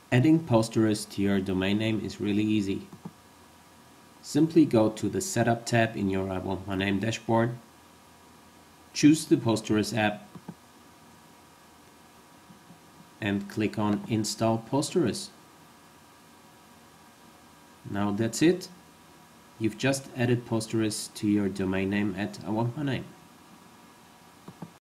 Adding Posterous to your domain name is really easy. Simply go to the Setup tab in your iWantMyName dashboard, choose the Posterous app, and click on Install Posterous. Now that's it. You've just added Posterous to your domain name at iWantMyName.